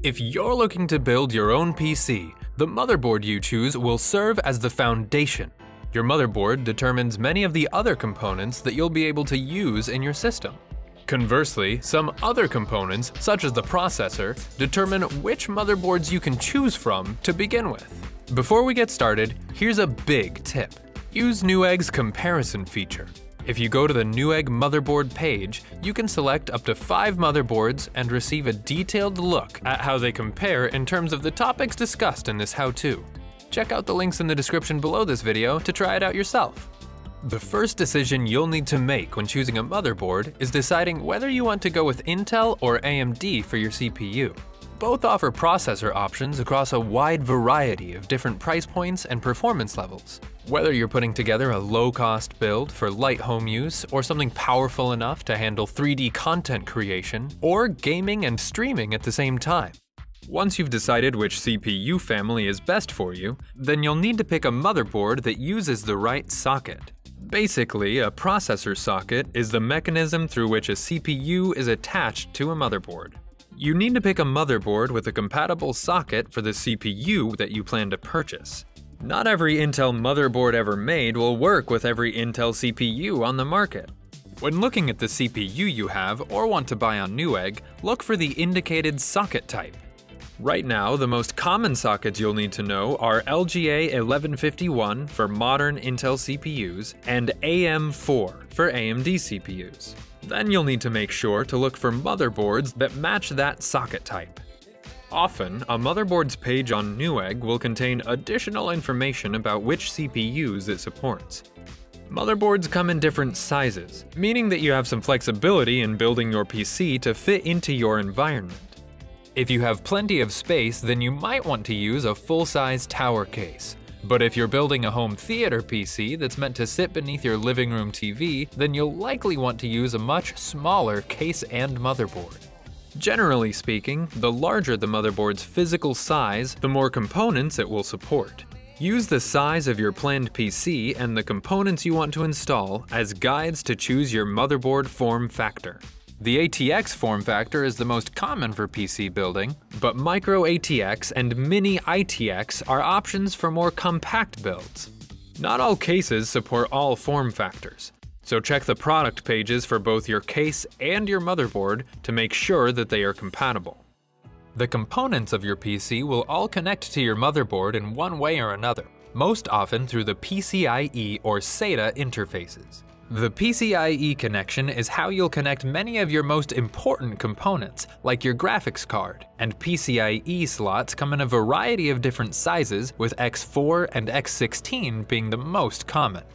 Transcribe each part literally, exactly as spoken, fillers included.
If you're looking to build your own P C, the motherboard you choose will serve as the foundation. Your motherboard determines many of the other components that you'll be able to use in your system. Conversely, some other components, such as the processor, determine which motherboards you can choose from to begin with. Before we get started, here's a big tip. Use Newegg's comparison feature. If you go to the Newegg motherboard page, you can select up to five motherboards and receive a detailed look at how they compare in terms of the topics discussed in this how-to. Check out the links in the description below this video to try it out yourself. The first decision you'll need to make when choosing a motherboard is deciding whether you want to go with Intel or A M D for your C P U. Both offer processor options across a wide variety of different price points and performance levels. Whether you're putting together a low-cost build for light home use or something powerful enough to handle three D content creation, or gaming and streaming at the same time. Once you've decided which C P U family is best for you, then you'll need to pick a motherboard that uses the right socket. Basically, a processor socket is the mechanism through which a C P U is attached to a motherboard. You need to pick a motherboard with a compatible socket for the C P U that you plan to purchase. Not every Intel motherboard ever made will work with every Intel C P U on the market. When looking at the C P U you have or want to buy on Newegg, look for the indicated socket type. Right now, the most common sockets you'll need to know are L G A eleven fifty-one for modern Intel C P Us and A M four for A M D C P Us. Then you'll need to make sure to look for motherboards that match that socket type. Often, a motherboard's page on Newegg will contain additional information about which C P Us it supports. Motherboards come in different sizes, meaning that you have some flexibility in building your P C to fit into your environment. If you have plenty of space, then you might want to use a full-size tower case. But if you're building a home theater P C that's meant to sit beneath your living room T V, then you'll likely want to use a much smaller case and motherboard. Generally speaking, the larger the motherboard's physical size, the more components it will support. Use the size of your planned P C and the components you want to install as guides to choose your motherboard form factor. The A T X form factor is the most common for P C building, but Micro A T X and Mini I T X are options for more compact builds. Not all cases support all form factors, so check the product pages for both your case and your motherboard to make sure that they are compatible. The components of your P C will all connect to your motherboard in one way or another, most often through the P C I E or SATA interfaces. The P C I E connection is how you'll connect many of your most important components, like your graphics card, and P C I E slots come in a variety of different sizes, with X four and X sixteen being the most common.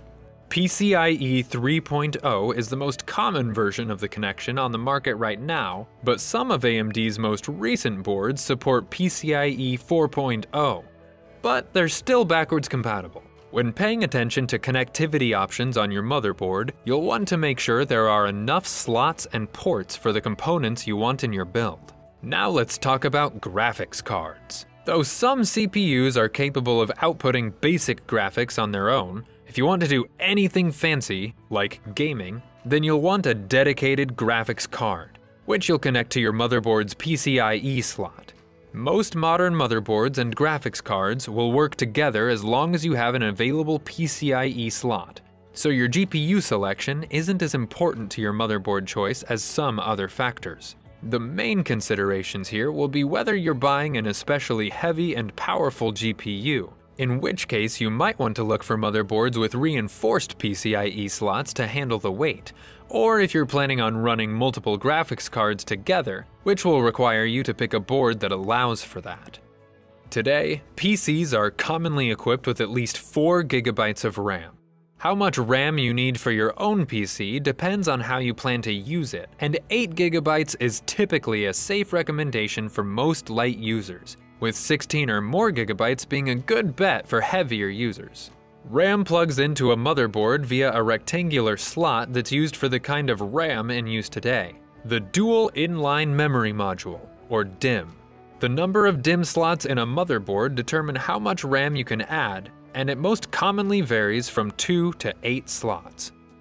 PCIe three point oh is the most common version of the connection on the market right now, but some of A M D's most recent boards support PCIe four point oh. But they're still backwards compatible. When paying attention to connectivity options on your motherboard, you'll want to make sure there are enough slots and ports for the components you want in your build. Now let's talk about graphics cards. Though some C P Us are capable of outputting basic graphics on their own, if you want to do anything fancy, like gaming, then you'll want a dedicated graphics card, which you'll connect to your motherboard's PCIe slot. Most modern motherboards and graphics cards will work together as long as you have an available PCIe slot, so your G P U selection isn't as important to your motherboard choice as some other factors. The main considerations here will be whether you're buying an especially heavy and powerful G P U, in which case you might want to look for motherboards with reinforced PCIe slots to handle the weight, or if you're planning on running multiple graphics cards together, which will require you to pick a board that allows for that. Today, P Cs are commonly equipped with at least four gigabytes of RAM. How much RAM you need for your own P C depends on how you plan to use it, and eight gigabytes is typically a safe recommendation for most light users, with sixteen or more gigabytes being a good bet for heavier users. RAM plugs into a motherboard via a rectangular slot that's used for the kind of RAM in use today, the Dual Inline Memory Module, or D I M. The number of D I M slots in a motherboard determine how much RAM you can add, and it most commonly varies from two to eight slots.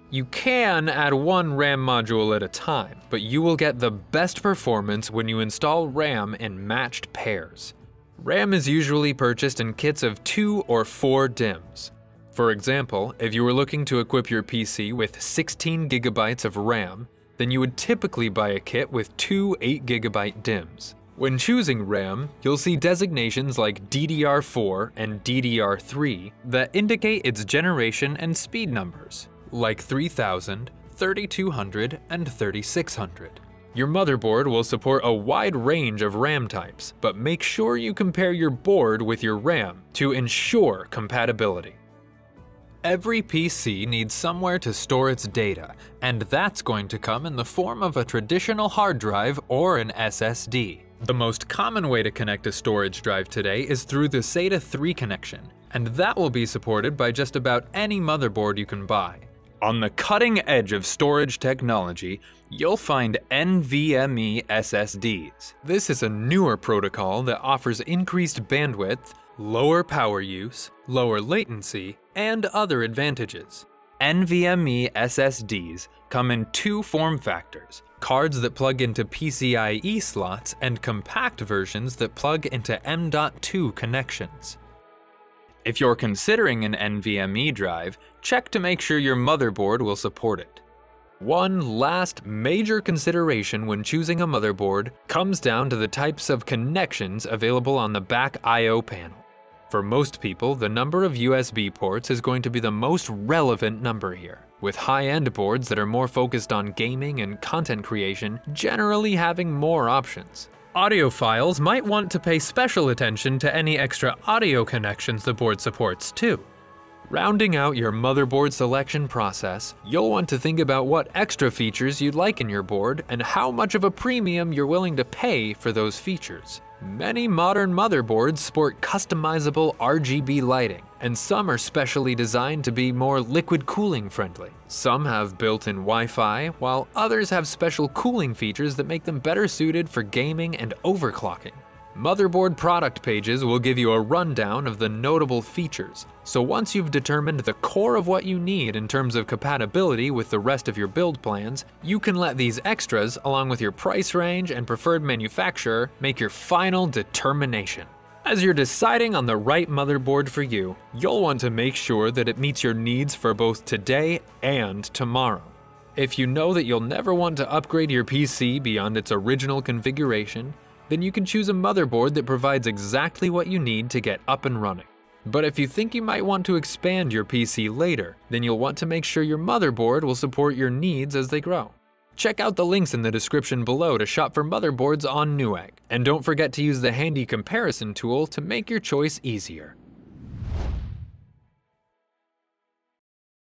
You can add one RAM module at a time, but you will get the best performance when you install RAM in matched pairs. RAM is usually purchased in kits of two or four D I Ms. For example, if you were looking to equip your P C with sixteen gigabytes of RAM, then you would typically buy a kit with two eight gigabyte D I Ms. When choosing RAM, you'll see designations like D D R four and D D R three that indicate its generation and speed numbers, like three thousand, thirty-two hundred, and thirty-six hundred. Your motherboard will support a wide range of RAM types, but make sure you compare your board with your RAM to ensure compatibility. Every P C needs somewhere to store its data, and that's going to come in the form of a traditional hard drive or an S S D. The most common way to connect a storage drive today is through the SATA three connection, and that will be supported by just about any motherboard you can buy. On the cutting edge of storage technology, you'll find N V M e S S Ds. This is a newer protocol that offers increased bandwidth, lower power use, lower latency, and other advantages. N V M e S S Ds come in two form factors: cards that plug into P C I E slots and compact versions that plug into M dot two connections. If you're considering an N V M e drive, check to make sure your motherboard will support it. One last major consideration when choosing a motherboard comes down to the types of connections available on the back I O panel. For most people, the number of U S B ports is going to be the most relevant number here, with high-end boards that are more focused on gaming and content creation generally having more options. Audiophiles might want to pay special attention to any extra audio connections the board supports too. Rounding out your motherboard selection process, you'll want to think about what extra features you'd like in your board and how much of a premium you're willing to pay for those features. Many modern motherboards sport customizable R G B lighting, and some are specially designed to be more liquid cooling friendly. Some have built-in Wi-Fi, while others have special cooling features that make them better suited for gaming and overclocking. Motherboard product pages will give you a rundown of the notable features, so once you've determined the core of what you need in terms of compatibility with the rest of your build plans, you can let these extras, along with your price range and preferred manufacturer, make your final determination. As you're deciding on the right motherboard for you, you'll want to make sure that it meets your needs for both today and tomorrow. If you know that you'll never want to upgrade your P C beyond its original configuration, then you can choose a motherboard that provides exactly what you need to get up and running. But if you think you might want to expand your P C later, then you'll want to make sure your motherboard will support your needs as they grow. Check out the links in the description below to shop for motherboards on Newegg, and don't forget to use the handy comparison tool to make your choice easier.